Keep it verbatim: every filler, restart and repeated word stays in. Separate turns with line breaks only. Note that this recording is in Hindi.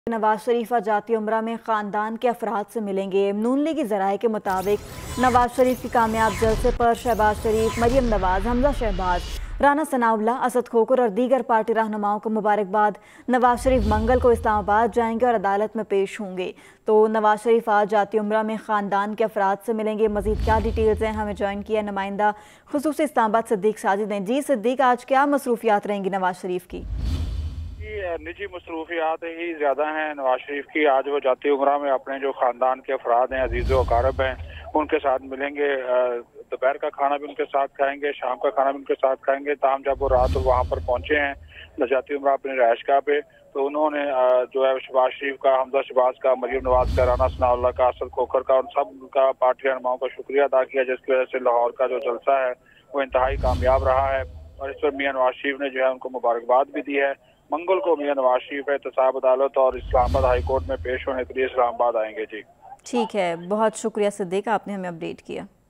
नवाज शरीफ आज जाती उम्रा में ख़ानदान के अफराद से मिलेंगे। नून लीगी ज़राए के मुताबिक नवाज शरीफ की कामयाब जलसे पर शहबाज शरीफ, मरियम नवाज, हमजा शहबाज, राना सनाउल्लाह, असद खोकर और दीगर पार्टी रहनुमाओं को मुबारकबाद। नवाज शरीफ मंगल को इस्लामाबाद जाएंगे और अदालत में पेश होंगे। तो नवाज शरीफ आज जाती उम्रा में ख़ानदान के अफराद से मिलेंगे। मज़ीद क्या डिटेल्स हैं, हमें ज्वाइन किया नुमाइंदा खुसूसी इस्लामाबाद सिद्दीक साजिद ने। जी सिद्दीक, आज क्या मसरूफियात रहेंगी नवाज शरीफ की?
निजी मसरूफियात ही ज़्यादा हैं नवाज शरीफ की। आज वो जाती उम्रा में अपने जो ख़ानदान के अफराद हैं, अजीज़ व अकारब हैं, उनके साथ मिलेंगे। दोपहर का खाना भी उनके साथ खाएंगे, शाम का खाना भी उनके साथ खाएंगे। ताहम जब वो रात वहाँ पर पहुँचे हैं जाती उम्रा अपनी रहायशगाह पे, तो उन्होंने जो है शहबाज शरीफ का, हमजा शहबाज का, मरियम नवाज का, राना सनाउल्लाह का, असद खोकर का, उन सब का पार्टी रहनुमाओं का शुक्रिया अदा किया, जिसकी वजह से लाहौर का जो जलसा है वो इंतहाई कामयाब रहा है। और इस पर मियां नवाज शरीफ ने जो है उनको मुबारकबाद भी दी है। मंगल को मियां नवाज शरीफ एहतसाब अदालत और इस्लामाबाद हाई कोर्ट में पेश होने के लिए इस्लामाबाद आएंगे। जी
ठीक है, बहुत शुक्रिया सिद्दीक, आपने हमें अपडेट किया।